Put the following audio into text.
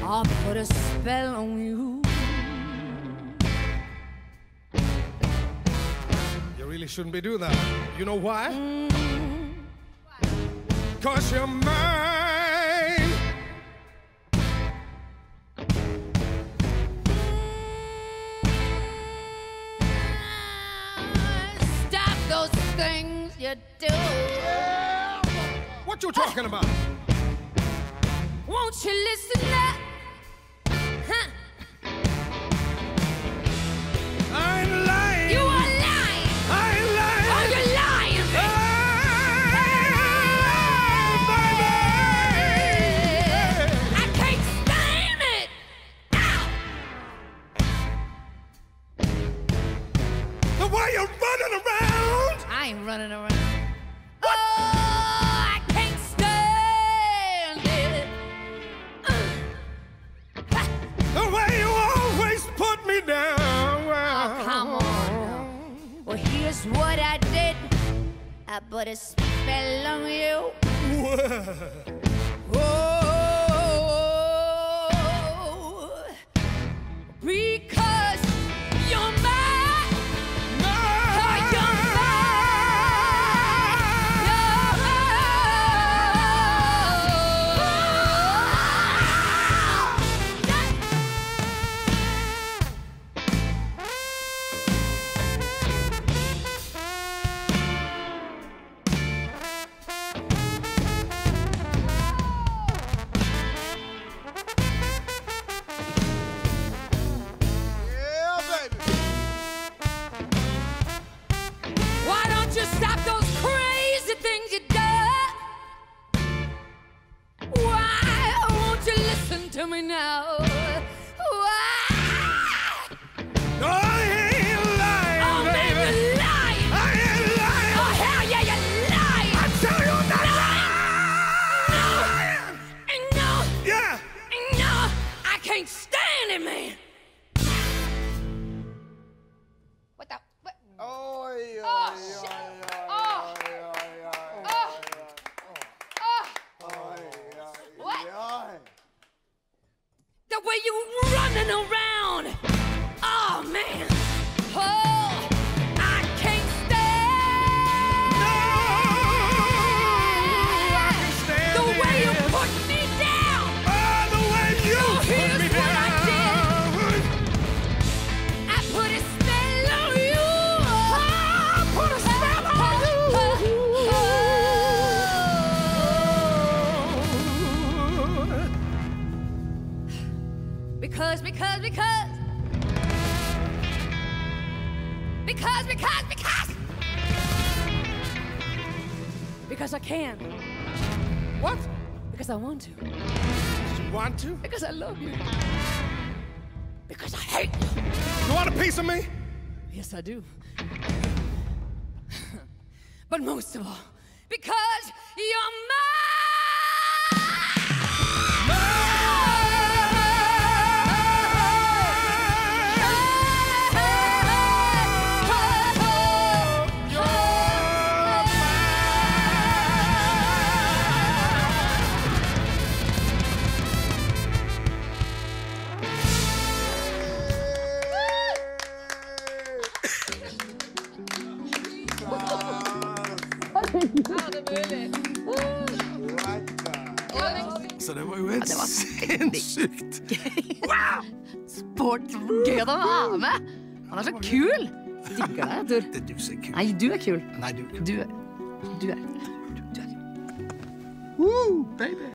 I'll put a spell on you. You really shouldn't be doing that. You know why? 'Cause you're mine. Stop those things you do. What you talking about? Won't you listen up? Huh? I ain't lying. You are lying. I ain't lying. Oh, you're lying, baby. I can't stand it. The way you're running around. I ain't running around. Oh, I can't stand it. The way you always put me down. Oh, come on now. Well, here's what I did. I put a spell on you. Oh, because you're mine. Oh, you're stop those crazy things you do. Why won't you listen to me now? Why? No, I ain't lying, Oh, man, baby. you're lying. I ain't lying. Oh, hell yeah, you're lying. I tell you that. No. Yeah. No, I can't stand it, man. What the? What? Oh, shit. The way you running around. Oh, man. Oh, I can't stand. No, I can't stand the it. way you put me down. Oh, the way you put here's me what I down. I put a spell on you. I put a spell on you. Because I can. What? Because I want to. You want to? Because I love you. Because I hate you. You want a piece of me? Yes, I do. But most of all, because you're mine. Så det var jo helt sinnssykt. Wow! Sport, gøy at han var med. Han er så kul. Digger deg, Tor. Det er du som er kul. Nei, du er kul. Nei, du er kul. Du er. Woo, baby.